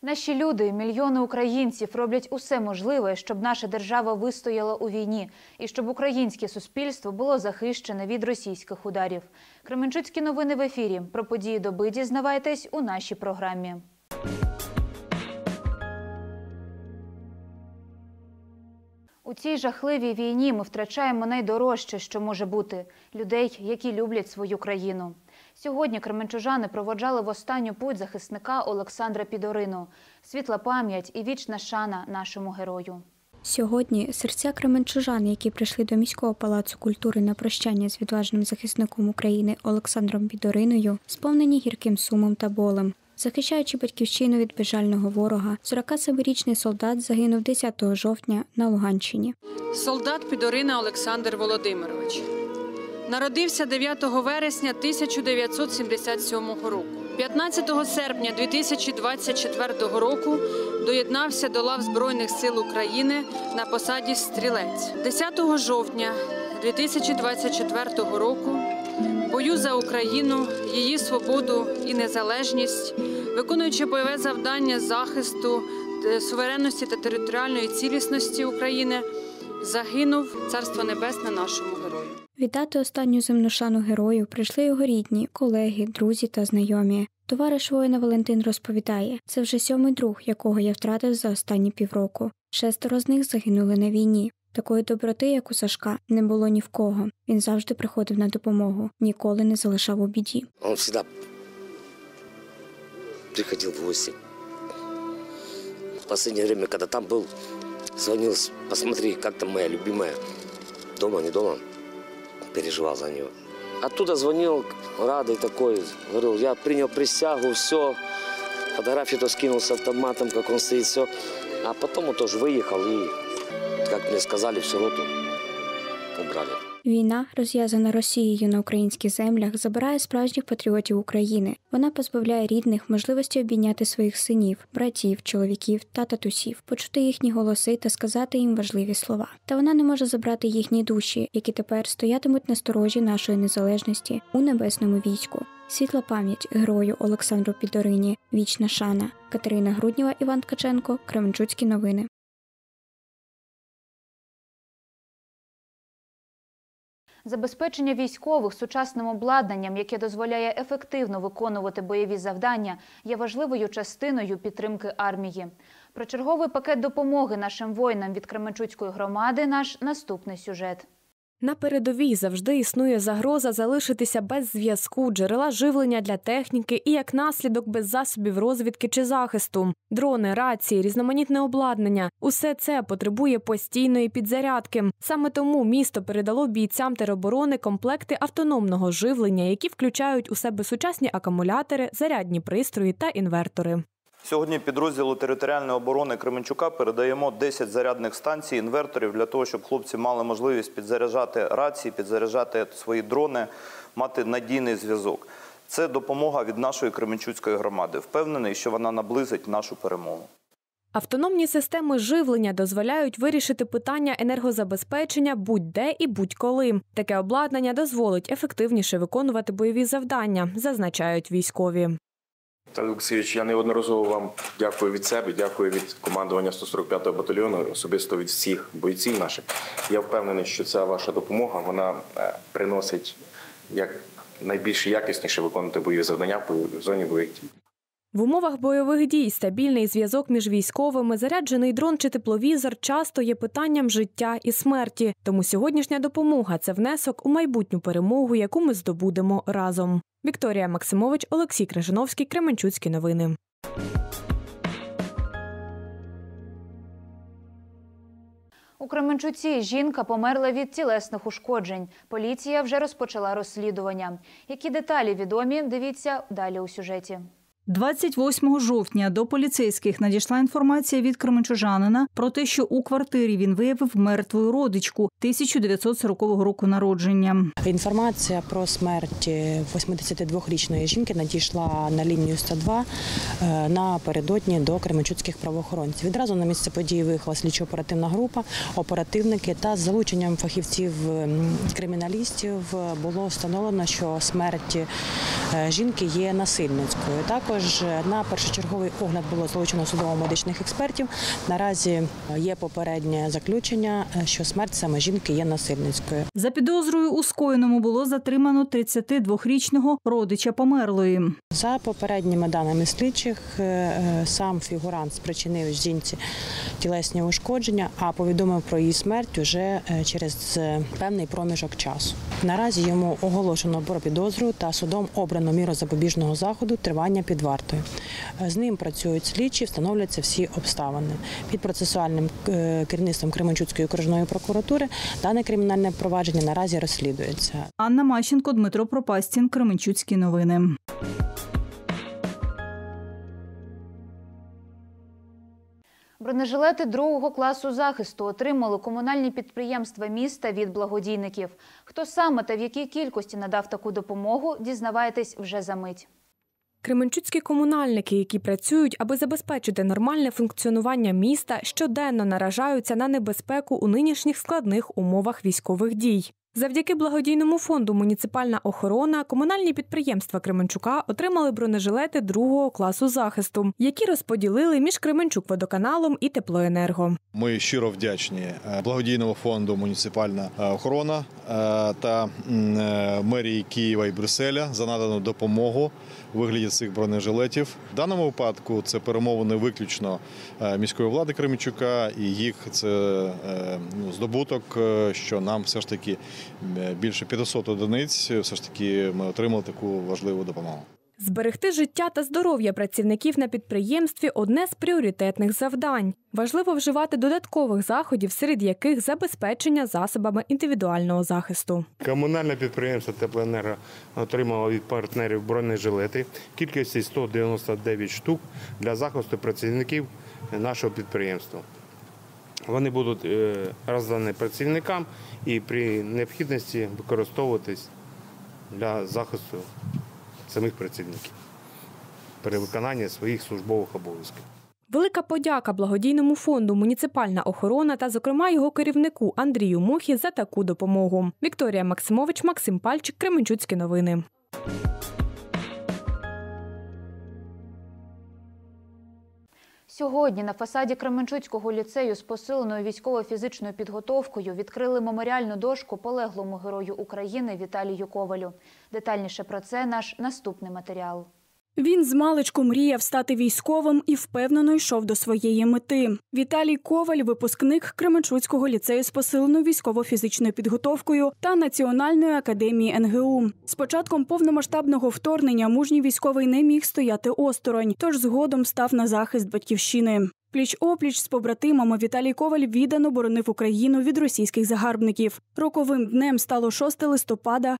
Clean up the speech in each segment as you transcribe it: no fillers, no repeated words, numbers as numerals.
Наші люди, мільйони українців роблять усе можливе, щоб наша держава вистояла у війні і щоб українське суспільство було захищене від російських ударів. Кременчуцькі новини в ефірі. Про події доби дізнавайтесь у нашій програмі. У цій жахливій війні ми втрачаємо найдорожче, що може бути – людей, які люблять свою країну. Сьогодні кременчужани проводжали в останню путь захисника Олександра Підорину. Світла пам'ять і вічна шана нашому герою. Сьогодні серця кременчужан, які прийшли до міського палацу культури на прощання з відважним захисником України Олександром Підориною, сповнені гірким сумом та болем. Захищаючи батьківщину від безжального ворога, 47-річний солдат загинув 10 жовтня на Луганщині. Солдат Підорина Олександр Володимирович. Народився 9 вересня 1977 року. 15 серпня 2024 року доєднався до лав Збройних сил України на посаді стрілець. 10 жовтня 2024 року в бою за Україну, її свободу і незалежність, виконуючи бойове завдання захисту суверенності та територіальної цілісності України, загинув, царство небесне, нашому герою. Віддати останню земну шану герою прийшли його рідні, колеги, друзі та знайомі. Товариш воїна Валентин розповідає, це вже 7-й друг, якого я втратив за останні півроку. 6 з них загинули на війні. Такої доброти, як у Сашка, не було ні в кого. Він завжди приходив на допомогу, ніколи не залишав у біді. Він завжди приходив в гості. В останнє время, коли там був, дзвонив, посмотри, як там моя любимая. Дома, не дома. Переживал за нее. Оттуда звонил, радый такой, говорил, я принял присягу, все, фотографию-то скинул с автоматом, как он стоит, все. А потом он тоже выехал и, как мне сказали, всю роту убрали. Війна, розв'язана Росією на українських землях, забирає справжніх патріотів України. Вона позбавляє рідних можливості обійняти своїх синів, братів, чоловіків та татусів, почути їхні голоси та сказати їм важливі слова. Та вона не може забрати їхні душі, які тепер стоятимуть на сторожі нашої незалежності у небесному війську. Світла пам'ять герою Олександру Підорині, вічна шана. Катерина Груднєва, Іван Ткаченко, Кременчуцькі новини. Забезпечення військових сучасним обладнанням, яке дозволяє ефективно виконувати бойові завдання, є важливою частиною підтримки армії. Про черговий пакет допомоги нашим воїнам від Кременчуцької громади – наш наступний сюжет. На передовій завжди існує загроза залишитися без зв'язку, джерела живлення для техніки і, як наслідок, без засобів розвідки чи захисту. Дрони, рації, різноманітне обладнання – усе це потребує постійної підзарядки. Саме тому місто передало бійцям тероборони комплекти автономного живлення, які включають у себе сучасні акумулятори, зарядні пристрої та інвертори. Сьогодні підрозділу територіальної оборони Кременчука передаємо 10 зарядних станцій, інверторів, для того, щоб хлопці мали можливість підзаряджати рації, підзаряджати свої дрони, мати надійний зв'язок. Це допомога від нашої Кременчуцької громади. Впевнений, що вона наблизить нашу перемогу. Автономні системи живлення дозволяють вирішити питання енергозабезпечення будь-де і будь-коли. Таке обладнання дозволить ефективніше виконувати бойові завдання, зазначають військові. Віталій Олексійович, я неодноразово вам дякую від себе, дякую від командування 145-го батальйону, особисто від всіх бойців наших. Я впевнений, що ця ваша допомога, вона приносить як найбільш якісніше виконувати бойові завдання в зоні бойових дій. В умовах бойових дій стабільний зв'язок між військовими, заряджений дрон чи тепловізор часто є питанням життя і смерті. Тому сьогоднішня допомога – це внесок у майбутню перемогу, яку ми здобудемо разом. Вікторія Максимович, Олексій Крижановський, Кременчуцькі новини. У Кременчуці жінка померла від тілесних ушкоджень. Поліція вже розпочала розслідування. Які деталі відомі, дивіться далі у сюжеті. 28 жовтня до поліцейських надійшла інформація від кременчужанина про те, що у квартирі він виявив мертву родичку 1940 року народження. Інформація про смерть 82-річної жінки надійшла на лінію 102 напередодні до кременчуцьких правоохоронців. Відразу на місце події виїхала слідчо-оперативна група, оперативники та з залученням фахівців-криміналістів було встановлено, що смерть жінки є насильницькою. Також на першочерговий огляд було залучено судово-медичних експертів. Наразі є попереднє заключення, що смерть саме жінки є насильницькою. За підозрою у скоєному було затримано 32-річного родича померлої. За попередніми даними слідчих, сам фігурант спричинив жінці тілесні ушкодження, а повідомив про її смерть уже через певний проміжок часу. Наразі йому оголошено про підозру та судом обрано міру запобіжного заходу тривання під вартою. З ним працюють слідчі, встановлюються всі обставини. Під процесуальним керівництвом Кременчуцької окружної прокуратури дане кримінальне провадження наразі розслідується. Анна Мащенко, Дмитро Пропастін, Кременчуцькі новини. Бронежилети другого класу захисту отримали комунальні підприємства міста від благодійників. Хто саме та в якій кількості надав таку допомогу, дізнавайтесь вже за мить. Кременчуцькі комунальники, які працюють, аби забезпечити нормальне функціонування міста, щоденно наражаються на небезпеку у нинішніх складних умовах військових дій. Завдяки благодійному фонду «Муніципальна охорона» комунальні підприємства Кременчука отримали бронежилети другого класу захисту, які розподілили між Кременчук-водоканалом і Теплоенерго. Ми щиро вдячні благодійному фонду «Муніципальна охорона» та мерії Києва і Брюсселя за надану допомогу у вигляді цих бронежилетів. В даному випадку це перемовини виключно міської влади Кременчука і їх це здобуток, що нам все ж таки більше 500 одиниць, все ж таки ми отримали таку важливу допомогу. Зберегти життя та здоров'я працівників на підприємстві – одне з пріоритетних завдань. Важливо вживати додаткових заходів, серед яких забезпечення засобами індивідуального захисту. Комунальне підприємство «Теплоенерго» отримало від партнерів бронежилети кількістю 199 штук для захисту працівників нашого підприємства. Вони будуть роздані працівникам і при необхідності використовуватись для захисту самих працівників при виконанні своїх службових обов'язків. Велика подяка благодійному фонду «Муніципальна охорона» та, зокрема, його керівнику Андрію Мухі за таку допомогу. Вікторія Максимович, Максим Пальчик, Кременчуцькі новини. Сьогодні на фасаді Кременчуцького ліцею з посиленою військово-фізичною підготовкою відкрили меморіальну дошку полеглому герою України Віталію Ковалю. Детальніше про це наш наступний матеріал. Він змалечку мріяв стати військовим і впевнено йшов до своєї мети. Віталій Коваль – випускник Кременчуцького ліцею з посиленою військово-фізичною підготовкою та Національної академії НГУ. З початком повномасштабного вторгнення мужній військовий не міг стояти осторонь, тож згодом став на захист батьківщини. Пліч-опліч з побратимами Віталій Коваль віддано боронив Україну від російських загарбників. Роковим днем стало 6 листопада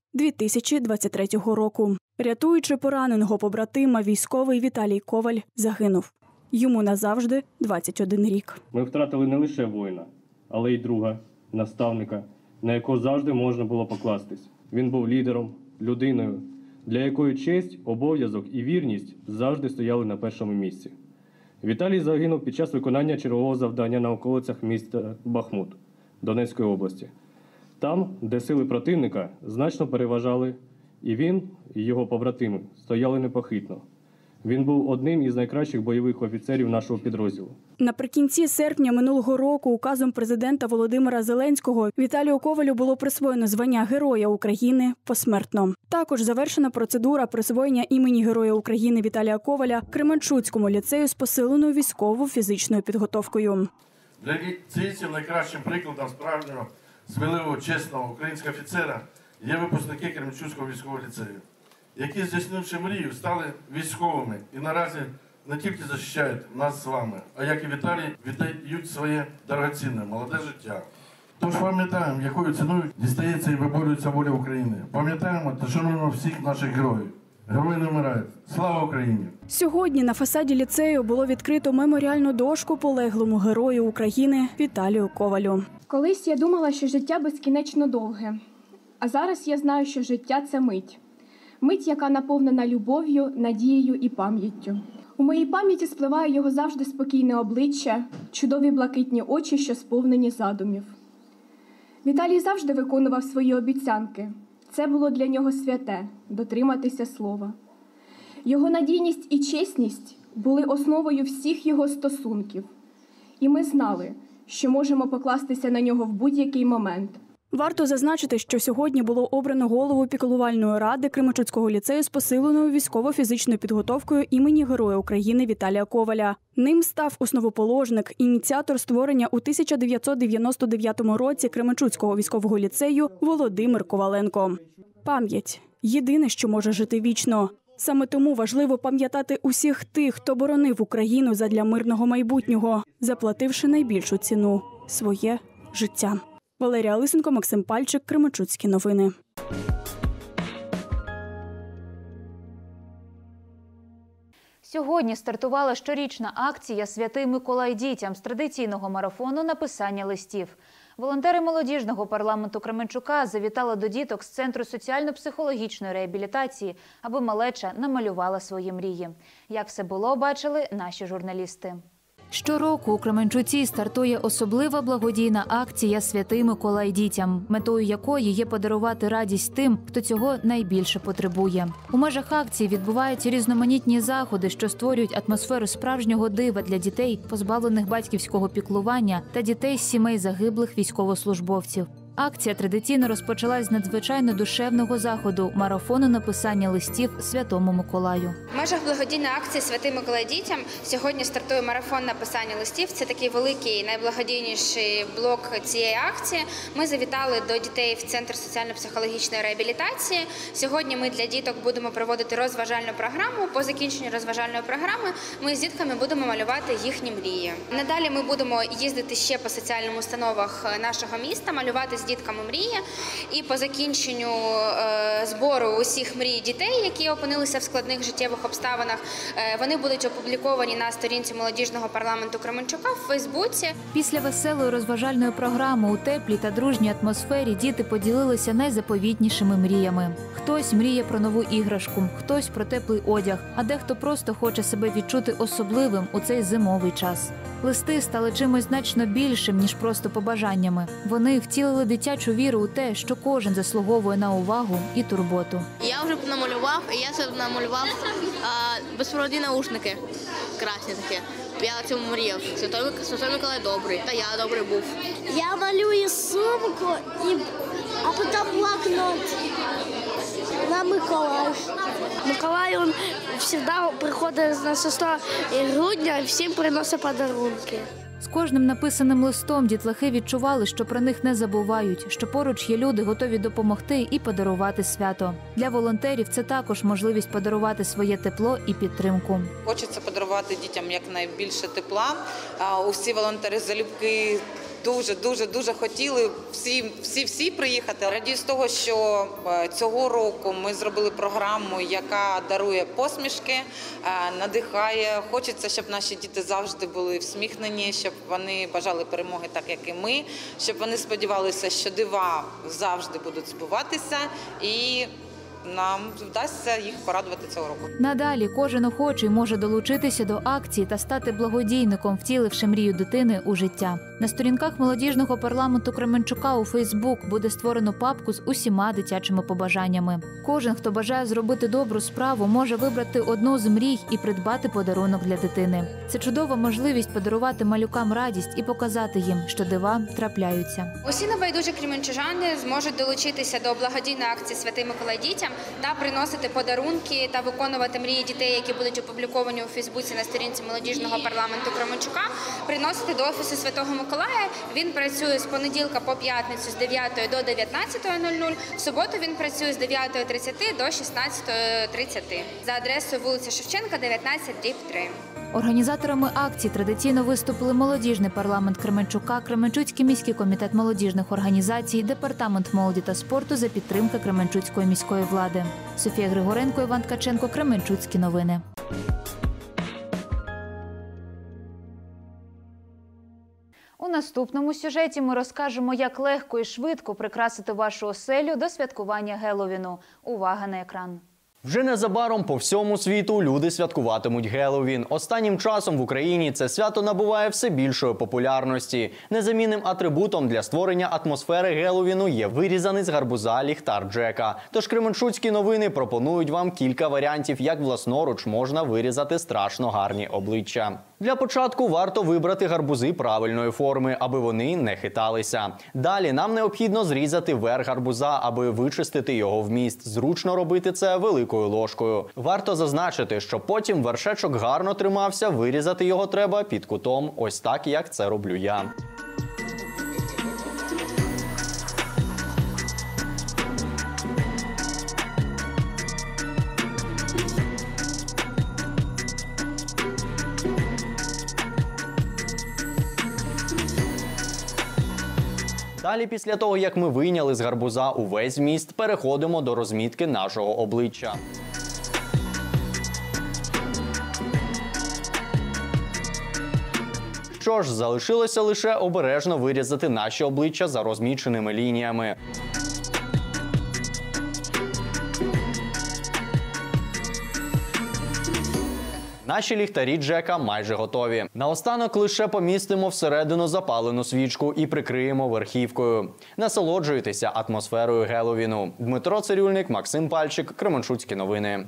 2023 року. Рятуючи пораненого побратима, військовий Віталій Коваль загинув. Йому назавжди 21 рік. Ми втратили не лише воїна, але й друга, наставника, на якого завжди можна було покластись. Він був лідером, людиною, для якої честь, обов'язок і вірність завжди стояли на першому місці. Віталій загинув під час виконання чергового завдання на околицях міста Бахмут Донецької області. Там, де сили противника значно переважали, і він, і його побратими стояли непохитно. Він був одним із найкращих бойових офіцерів нашого підрозділу. Наприкінці серпня минулого року указом президента Володимира Зеленського Віталію Ковалю було присвоєно звання Героя України посмертно. Також завершена процедура присвоєння імені Героя України Віталія Коваля Кременчуцькому ліцею з посиленою військово-фізичною підготовкою. Для ліцейців найкращим прикладом справжнього, сміливого, чесного українського офіцера є випускники Кременчуцького військового ліцею, які, здійснивши мрію, стали військовими і наразі не тільки захищають нас з вами, а як і Віталій, віддають своє дорогоцінне молоде життя. Тож пам'ятаємо, якою ціною дістається і виборюється воля України. Пам'ятаємо та шануємо всіх наших героїв. Герої не вмирають. Слава Україні! Сьогодні на фасаді ліцею було відкрито меморіальну дошку полеглому герою України Віталію Ковалю. Колись я думала, що життя безкінечно довге. А зараз я знаю, що життя – це мить. Мить, яка наповнена любов'ю, надією і пам'яттю. У моїй пам'яті спливає його завжди спокійне обличчя, чудові блакитні очі, що сповнені задумів. Віталій завжди виконував свої обіцянки. це було для нього святе – дотриматися слова. Його надійність і чесність були основою всіх його стосунків. І ми знали, що можемо покластися на нього в будь-який момент. Варто зазначити, що сьогодні було обрано голову піклувальної ради Кременчуцького ліцею з посиленою військово-фізичною підготовкою імені Героя України Віталія Коваля. Ним став основоположник, ініціатор створення у 1999 році Кременчуцького військового ліцею Володимир Коваленко. Пам'ять – єдине, що може жити вічно. Саме тому важливо пам'ятати усіх тих, хто боронив Україну задля мирного майбутнього, заплативши найбільшу ціну – своє життя. Валерія Лисенко, Максим Пальчик, Кременчуцькі новини. Сьогодні стартувала щорічна акція «Святий Миколай дітям» з традиційного марафону написання листів. Волонтери молодіжного парламенту Кременчука завітали до діток з Центру соціально-психологічної реабілітації, аби малеча намалювала свої мрії. Як все було, бачили наші журналісти. Щороку у Кременчуці стартує особлива благодійна акція «Святий Миколай дітям», метою якої є подарувати радість тим, хто цього найбільше потребує. У межах акції відбуваються різноманітні заходи, що створюють атмосферу справжнього дива для дітей, позбавлених батьківського піклування, та дітей з сімей загиблих військовослужбовців. Акція традиційно розпочалась з надзвичайно душевного заходу – марафону написання листів Святому Миколаю. В межах благодійної акції «Святий Миколай дітям» сьогодні стартує марафон написання листів. Це такий великий, найблагодійніший блок цієї акції. Ми завітали до дітей в Центр соціально-психологічної реабілітації. Сьогодні ми для діток будемо проводити розважальну програму. По закінченню розважальної програми ми з дітками будемо малювати їхні мрії. Надалі ми будемо їздити ще по соціальним установах нашого міста, малювати з дітками мрії. І по закінченню збору усіх мрій дітей, які опинилися в складних життєвих обставинах, вони будуть опубліковані на сторінці молодіжного парламенту Кременчука в Фейсбуці. Після веселої розважальної програми у теплій та дружній атмосфері діти поділилися найзаповітнішими мріями. Хтось мріє про нову іграшку, хтось про теплий одяг, а дехто просто хоче себе відчути особливим у цей зимовий час. Листи стали чимось значно більшим, ніж просто побажаннями. Вони втілили дитячу віру у те, що кожен заслуговує на увагу і турботу. Я вже намалював, і я собі намалював безпроводні наушники. Красні такі. Я на цьому мріяв. Святой Миколай добрий, та я добрий був. Я малюю сумку, а потім блокнот на Миколая. Миколай, він завжди приходить на 6 грудня і всім приносить подарунки. З кожним написаним листом дітлахи відчували, що про них не забувають, що поруч є люди, готові допомогти і подарувати свято. Для волонтерів це також можливість подарувати своє тепло і підтримку. Хочеться подарувати дітям якнайбільше тепла. Усі волонтери залюбки дуже хотіли всі приїхати. Радію з того, що цього року ми зробили програму, яка дарує посмішки, надихає. Хочеться, щоб наші діти завжди були всміхнені, щоб вони бажали перемоги так, як і ми, щоб вони сподівалися, що дива завжди будуть збуватися і нам вдасться їх порадувати цього року. Надалі кожен охочий може долучитися до акції та стати благодійником, втіливши мрію дитини у життя. На сторінках молодіжного парламенту Кременчука у Фейсбук буде створено папку з усіма дитячими побажаннями. Кожен, хто бажає зробити добру справу, може вибрати одну з мрій і придбати подарунок для дитини. Це чудова можливість подарувати малюкам радість і показати їм, що дива трапляються. Усі небайдужі кременчужани зможуть долучитися до благодійної акції «Святий Миколай дітям» та приносити подарунки та виконувати мрії дітей, які будуть опубліковані у Фейсбуці на сторінці молодіжного парламенту Кременчука, приносити до Офісу Святого Миколая. Він працює з понеділка по п'ятницю з 9 до 19:00, в суботу він працює з 9:30 до 16:30 за адресою вулиця Шевченка, 19/3. Організаторами акції традиційно виступили молодіжний парламент Кременчука, Кременчуцький міський комітет молодіжних організацій, департамент молоді та спорту за підтримки Кременчуцької міської влади. Софія Григоренко, Іван Ткаченко, Кременчуцькі новини. У наступному сюжеті ми розкажемо, як легко і швидко прикрасити вашу оселю до святкування Геловіну. Увага на екран! Вже незабаром по всьому світу люди святкуватимуть Геловін. Останнім часом в Україні це свято набуває все більшої популярності. Незамінним атрибутом для створення атмосфери Геловіну є вирізаний з гарбуза ліхтар Джека. Тож Кременчуцькі новини пропонують вам кілька варіантів, як власноруч можна вирізати страшно гарні обличчя. Для початку варто вибрати гарбузи правильної форми, аби вони не хиталися. Далі нам необхідно зрізати верх гарбуза, аби вичистити його вміст. Зручно робити це великою ложкою. Варто зазначити, що потім вершечок гарно тримався, вирізати його треба під кутом, ось так, як це роблю я. Далі, після того, як ми вийняли з гарбуза увесь вміст, переходимо до розмітки нашого обличчя. Що ж, залишилося лише обережно вирізати наші обличчя за розміченими лініями. Наші ліхтарі Джека майже готові. Наостанок лише помістимо всередину запалену свічку і прикриємо верхівкою. Насолоджуйтеся атмосферою Геловіну. Дмитро Цирюльник, Максим Пальчик, Кременчуцькі новини.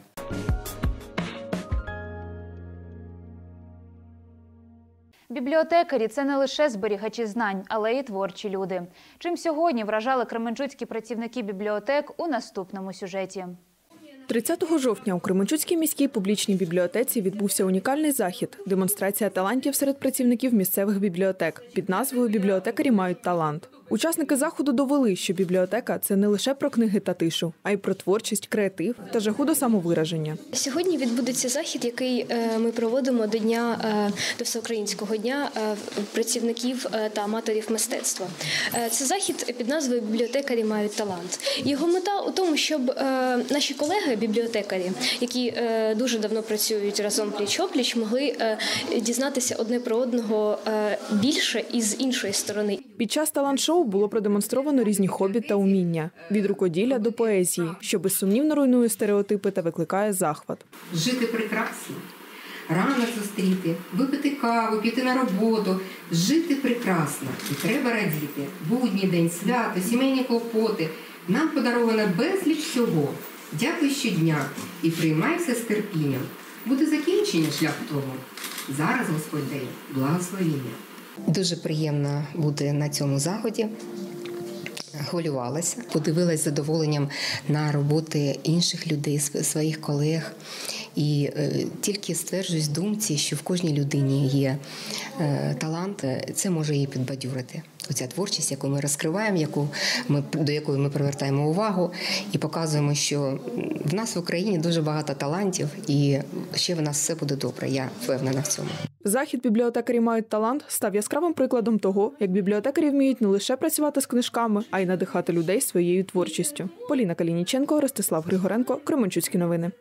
Бібліотекарі – це не лише зберігачі знань, але й творчі люди. Чим сьогодні вражали кременчуцькі працівники бібліотек у наступному сюжеті. 30 жовтня у Кременчуцькій міській публічній бібліотеці відбувся унікальний захід – демонстрація талантів серед працівників місцевих бібліотек під назвою «Бібліотекарі мають талант». Учасники заходу довели, що бібліотека – це не лише про книги та тишу, а й про творчість, креатив та жагу до самовираження. Сьогодні відбудеться захід, який ми проводимо до Всеукраїнського дня працівників та аматорів мистецтва. Це захід під назвою «Бібліотекарі мають талант». Його мета у тому, щоб наші колеги, бібліотекарі, які дуже давно працюють разом пліч-опліч, могли дізнатися одне про одного більше і з іншої сторони. Під час талант-шоу було продемонстровано різні хобі та уміння – від рукоділля до поезії, що безсумнівно руйнує стереотипи та викликає захват. Жити прекрасно, ранок зустріти, випити каву, піти на роботу. Жити прекрасно і треба радіти. Будній день, свято, сімейні клопоти. Нам подаровано безліч всього. Дякую щодня і приймай все з терпінням. Буде закінчення шлях того. Зараз Господь дає благословіння. Дуже приємно бути на цьому заході. Хвилювалася, подивилась з задоволенням на роботи інших людей, своїх колег. І тільки стверджуюсь в думці, що в кожній людині є талант, це може її підбадьорити. Оця творчість, яку ми розкриваємо, до якої ми привертаємо увагу і показуємо, що в нас в Україні дуже багато талантів і ще в нас все буде добре, я впевнена в цьому. Захід «Бібліотекарі мають талант» став яскравим прикладом того, як бібліотекарі вміють не лише працювати з книжками, а й надихати людей своєю творчістю. Поліна Калініченко, Ростислав Григоренко, Кременчуцькі новини.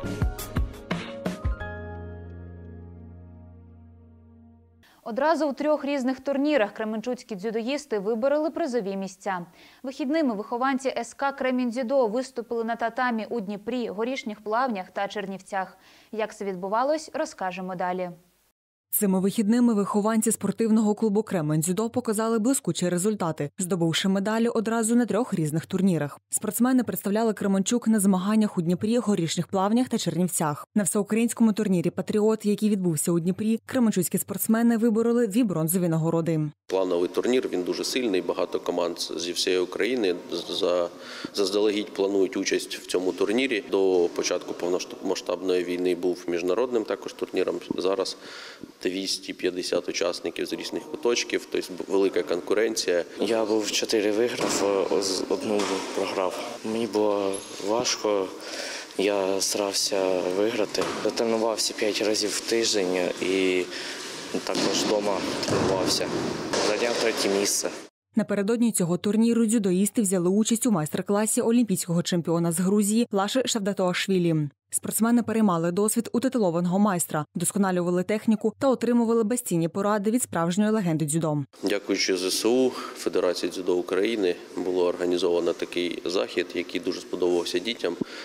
Одразу у 3 різних турнірах кременчуцькі дзюдоїсти вибороли призові місця. Вихідними вихованці СК «Кремінь-дзюдо» виступили на татамі у Дніпрі, Горішніх Плавнях та Чернівцях. Як це відбувалось, розкажемо далі. Цими вихідними вихованці спортивного клубу «Кремінь-дзюдо» показали блискучі результати, здобувши медалі одразу на 3 різних турнірах. Спортсмени представляли Кременчук на змаганнях у Дніпрі, Горішніх Плавнях та Чернівцях. На всеукраїнському турнірі «Патріот», який відбувся у Дніпрі, кременчуцькі спортсмени вибороли 2 бронзові нагороди. Плановий турнір, він дуже сильний, багато команд зі всієї України заздалегідь планують участь в цьому турнірі. До початку повномасштабної війни був міжнародним також турніром, зараз 250 учасників з різних куточків, тобто велика конкуренція. Я був 4 виграв, 1 програв. Мені було важко, я старався виграти. Я тренувався 5 разів в тиждень і також вдома тренувався. Зайняв 3 місце. Напередодні цього турніру дзюдоїсти взяли участь у майстер-класі олімпійського чемпіона з Грузії Лаши Шавдатуашвілі. Спортсмени переймали досвід у титулованого майстра, вдосконалювали техніку та отримували безцінні поради від справжньої легенди дзюдо. Дякуючи ЗСУ, Федерації дзюдо України, було організовано такий захід, який дуже сподобався дітям.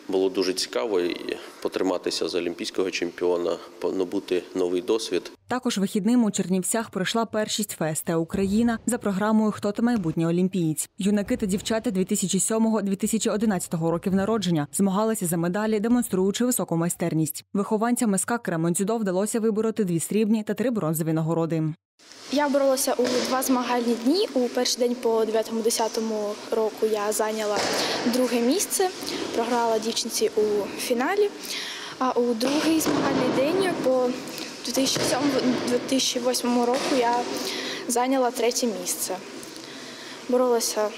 було дуже цікаво і потриматися за олімпійського чемпіона, набути новий досвід. Також вихідним у Чернівцях пройшла першість ФСТ «Україна» за програмою «Хто ти майбутній олімпієць». Юнаки та дівчата 2007-2011 років народження змагалися за медалі, демонструючи високу майстерність. Вихованцям СК «Кременцю-ДО» вдалося вибороти 2 срібні та 3 бронзові нагороди. Я боролася у 2 змагальні дні. У перший день по 9-10 року я зайняла 2-ге місце, програла дівчинці у фіналі. А у другий змагальний день по 2007-2008 року я зайняла 3-е місце. Боролася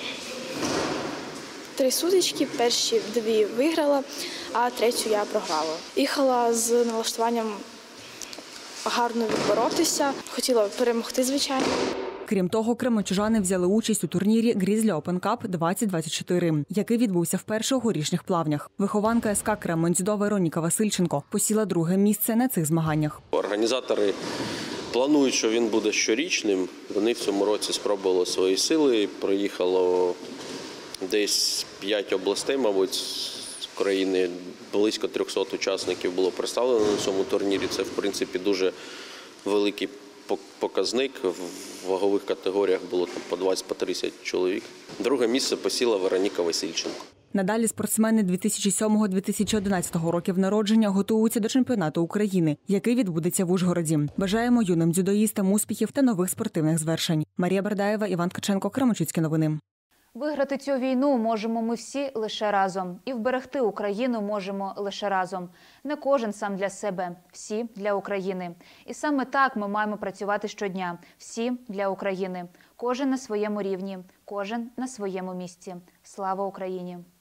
3 сутички, перші 2 виграла, а 3-ю я програла. Їхала з налаштуванням гарно відборотися, хотіла перемогти, звичайно. Крім того, кременчужани взяли участь у турнірі «Грізлі Опен Кап 2024», який відбувся вперше у горішніх плавнях. Вихованка СК «Кременцю-ДО» Вероніка Васильченко посіла 2-ге місце на цих змаганнях. Організатори планують, що він буде щорічним. Вони в цьому році спробували свої сили. Проїхало десь 5 областей, мабуть, з країни. Близько 300 учасників було представлено на цьому турнірі. Це, в принципі, дуже великий показник. В вагових категоріях було там по 20-30 чоловік. 2-ге місце посіла Вероніка Васильченко. Надалі спортсмени 2007-2011 років народження готуються до чемпіонату України, який відбудеться в Ужгороді. Бажаємо юним дзюдоїстам успіхів та нових спортивних звершень. Марія Бердаєва, Іван Ткаченко, Кременчуцькі новини. Виграти цю війну можемо ми всі лише разом. І вберегти Україну можемо лише разом. Не кожен сам для себе, всі для України. І саме так ми маємо працювати щодня. Всі для України. Кожен на своєму рівні, кожен на своєму місці. Слава Україні!